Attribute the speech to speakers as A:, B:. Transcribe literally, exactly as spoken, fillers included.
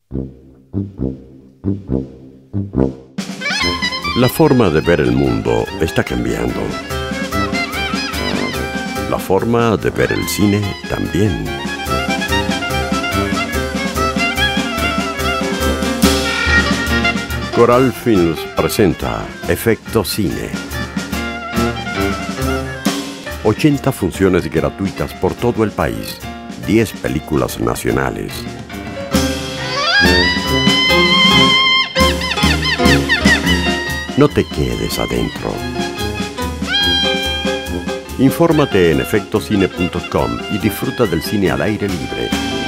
A: La forma de ver el mundo está cambiando. La forma de ver el cine también. Coral Films presenta Efecto Cine. ochenta funciones gratuitas por todo el país. diez películas nacionales. No te quedes adentro. Infórmate en efecto cine punto com y disfruta del cine al aire libre.